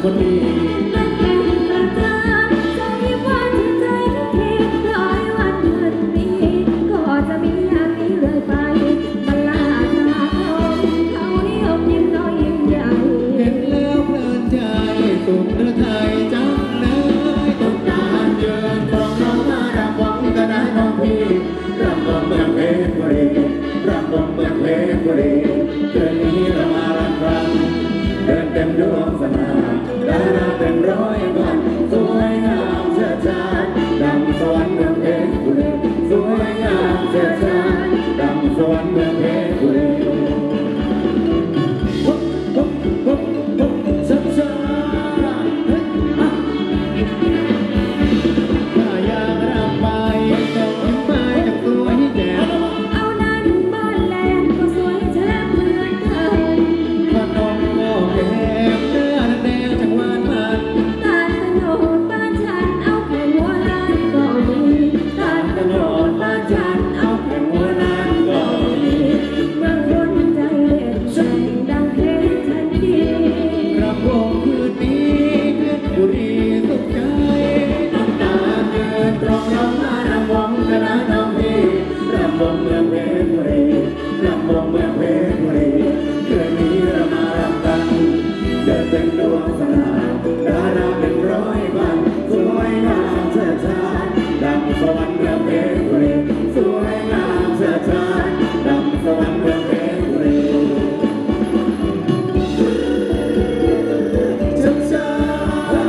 คนดีเดือนนี้เรามารักกันเดินเต็มดวงสนามดาราเป็นร้อยวันสวยงามเชิดชานดังสวรรค์เมืองเพชรบุรีสวยงามเชิดชานดังสวรรค์เมืองเพชรบุรีเป็นดวงสนามดาราเป็นร้อยวันสวยงามเชิดชานดังสวรรค์เมืองเพชรบุรีสวยงามเชิดชานดังสวรรค์เมืองเพชรบุรีเชิดชาน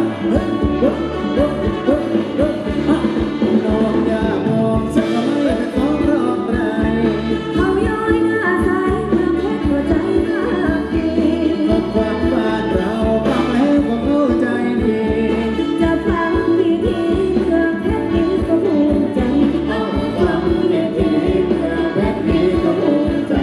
น้องอย่ามองฉันไม่เป็นของรอบไรเขาย้อยหน้าใสเมืองเพชรหัวใจภาคดีความบ้านเราฟังแล้วก็เข้าใจดีจะฟังดีดีเมืองเพชรดีก็ภูมิใจฟังดีดีเมืองเพชรดีก็ภูมิใจ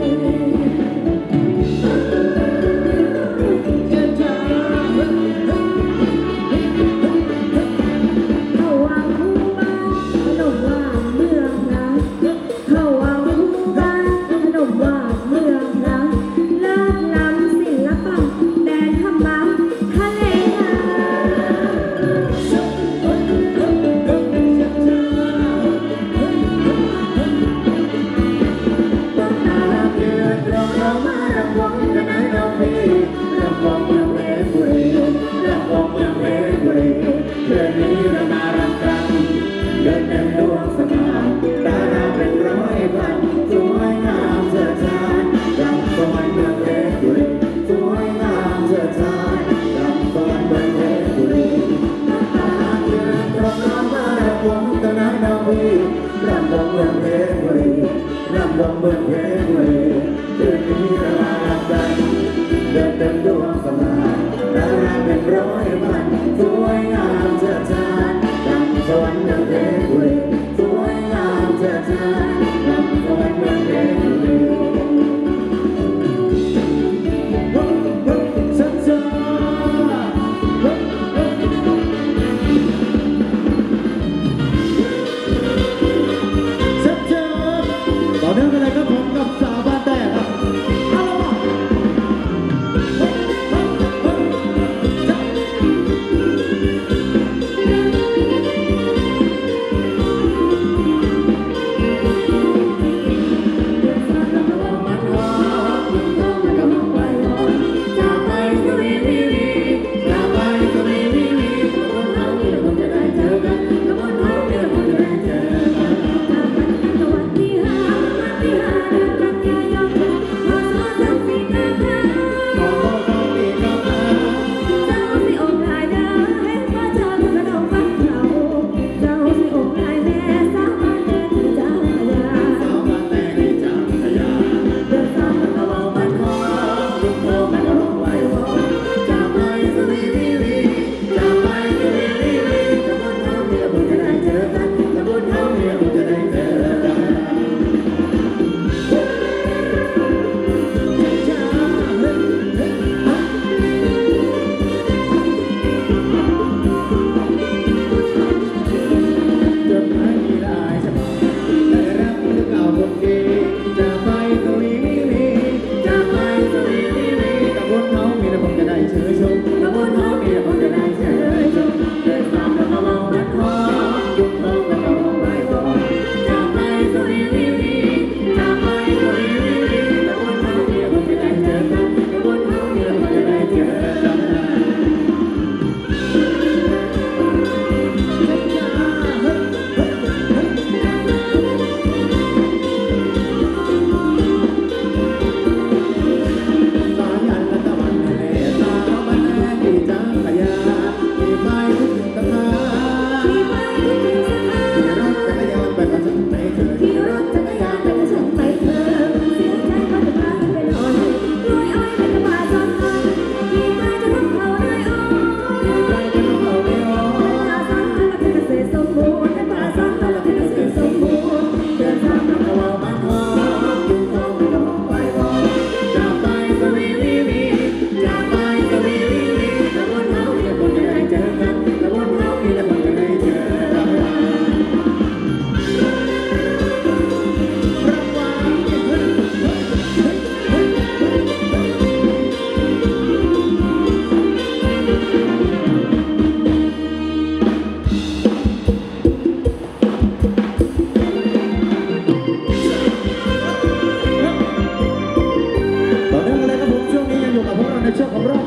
เขาวางคู่บ้านขนมหวานเมืองนะเขาวางคู่บ้านขนมหวานเมืองนะเลิศล้ำศิลปะแดนธรรมะทะเลเรามารำวงกันไหนเราพี่รำวงเมืองเพชรบุรีรำวงเมืองเพชรบุรีเดือนนี้เรามารำกันเดินเต็มดวงสนามดาราเป็นร้อยวันสวยงามเชิดชานดังสวรรค์เมืองเพชรบุรีสวยงามเชิดชานดังสวรรค์เมืองเพชรบุรียืนตรงน้ำมารำวงกันไหนเราพี่รำวงเมืองเพชรบุรีรำวงเมืองเพชรบุรีเดือนนี้เรามารักกันเดินเต็มดวงสนามดาราเป็นร้อยวันสวยงามเชิดชานดังสวรรค์เมืองเพชรบุรีสวยงามเชิดชานดังสวรรค์เมืองเพชรบุรีต่อเนื่องกันเลยครับผมกับสาวบ้าน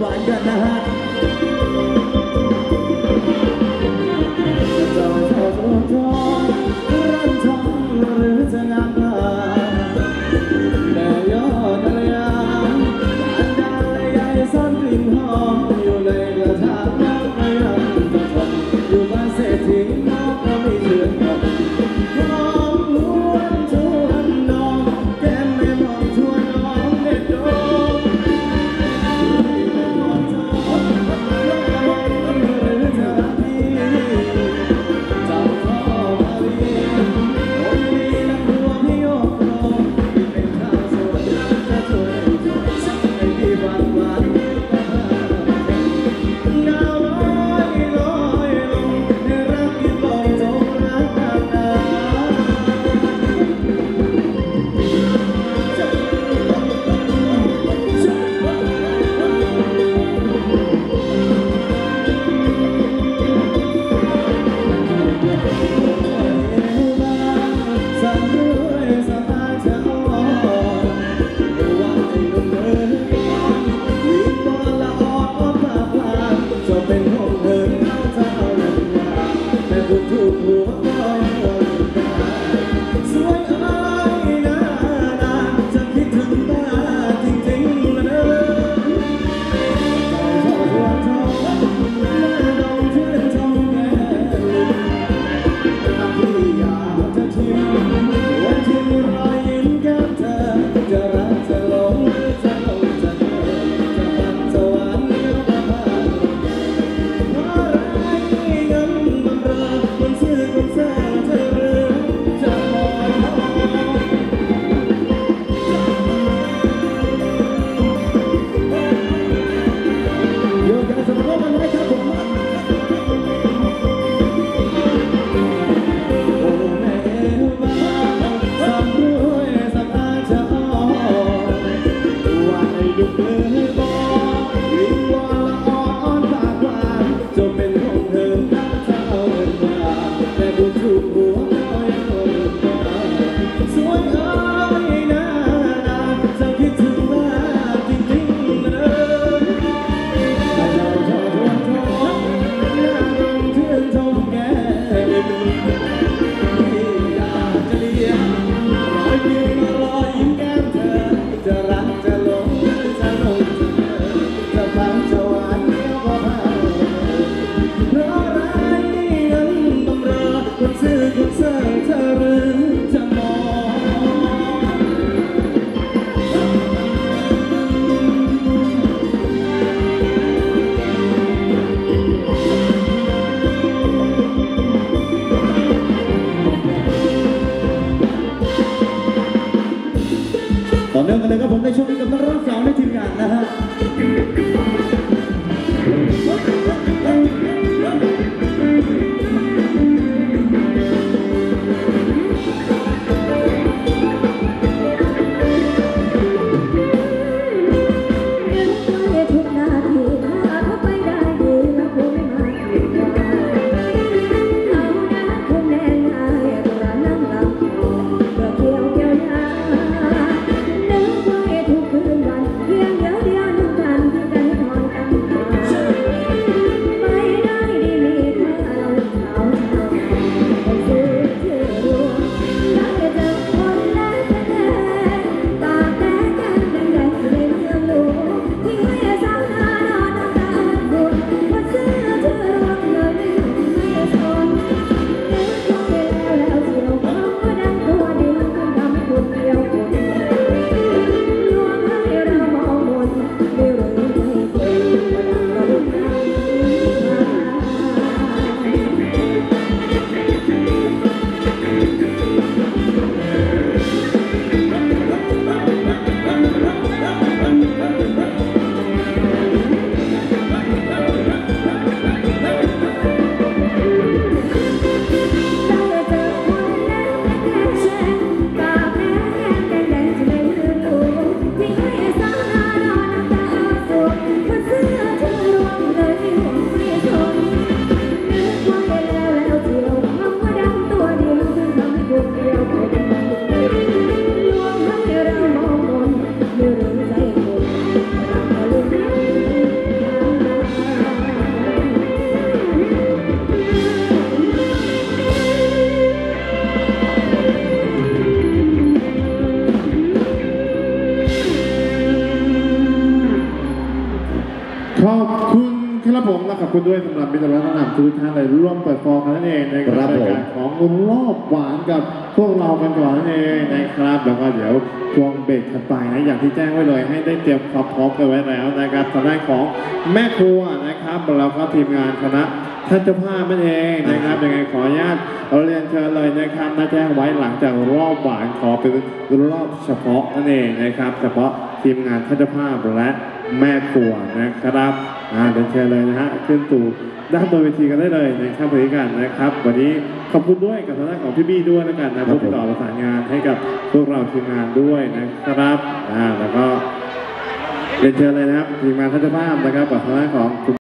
หวานกันนะฮะเจ้าชอบร้อนรันทองหรือจะงามตาแต่ยอดทะเลยานอันดาใหญ่ซ่อนกลิ่นหอมอยู่ในกระถางน้ำไม่รังตะทนอยู่บ้านเศรษฐีน้องก็ไม่เชื่อกันหอมหวนชวนน้องแก้มไม่มองชวนน้องเด็ดดงไม่มองจอหรือเธอพี่เจ้าพ่อมาลีคนดีนักบัวพี่โยกโลที่เป็นข้าวสวยจะช่วยให้พี่หวานหวานดาวลอยลอยลงให้รักที่ลอยจงรักกันนะสั่นด้วยสะพานเช้าอ่อนว่าให้ลงเดินวิ่งบอลละอ่อนอ่อนปากพลานจบเป็นห้องเดินเข้าเท้าเดินยาแต่บุญถูกหัวก็ยังได้สวยอายนะนาจะคิดถึงบ้าจริงๆนะเด้อเจ้าชอบชวนทองหน้าดองชื่นชมแก้มพี่อยากจะชิมวันที่รอยยิ้มแก้มเธอจะรักจะหลงจะหลงจะเธอจะรักจะหวานเลี้ยวมาบ้านอะไรเงินมันเรอคนซื้อคนแซ่เธอหรือจะมองอยู่กันสำหรับวันนี้ครับผม โอ้แม่บ้านสั่นด้วยสะพานเช้าว่าให้ยุบมือบอกวิ่งวอนละอ่อนปากหวานจนเป็นห้องเธอน้ำเท้าเดินมาแต่บุญถูกหัวก็ยังเดินมาสวยเอ้ยนะนาจะคิดถึงว่าจริงๆนะเด้อถ้าเจ้าชอบชวนทองหน้าดงชื่นชมแก้ม พี่อยากจะเลี้ยงรอยยิ้มรอยยิ้มแก้มเธอจะรักจะหลงจะหลงจะเธอจะฟังจะหวานเลี้ยวก็พาเพราะอะไรเงินบำเรอคนซื้อคนเสิร์ฟเธอหรือจะมองต่อเนื่องกันเลยครับผมในช่วงนี้กับนักร้องสาวในทีมงานนะฮะทุกนาทีถ้าเขาไปได้ดีแล้วคงไม่มาอีกว่าเอานะคงแน่ง่ายตัวนั่งหลับเพื่อเกี่ยวเกี่ยวยานึกไว้ทุกคืนวันเพียงเดียวนึกกันที่ขอบคุณครับผมและขอบคุณด้วยสำหรับมิตรรัตน์นำทุกท่านเลยร่วมเปิดฟอร์กันนั่นเองในรายการของรอบหวานกับพวกเรากันก่อนนั่นเองนะครับแล้วก็เดี๋ยวช่วงเบรกถัดไปนะอย่างที่แจ้งไว้เลยให้ได้เตรียมความพร้อมกันไว้แล้วนะครับทางด้านของแม่ครัวนะครับแล้วก็ทีมงานคณะท่านเจ้าภาพนั่นเองนะครับยังไงขออนุญาตเรียนเชิญเลยนะครับน่าแจ้งไว้หลังจากรอบหวานขอเป็นรอบเฉพาะนั่นเองนะครับเฉพาะทีมงานท่านเจ้าภาพและแม่ครัวนะครับเรียนเชิญเลยนะฮะขึ้นสู่ด้านบนเวทีกันได้เลยนะครับบริการนะครับวันนี้ขอบคุณด้วยกับทางด้านของพี่บี้ด้วยแล้วกันนะผู้ติดต่อประสานงานให้กับพวกเราทีมงานด้วยนะครับแล้วก็เรียนเชิญเลยนะครับทีมงานท่านเจ้าภาพนะครับกับทางด้านของ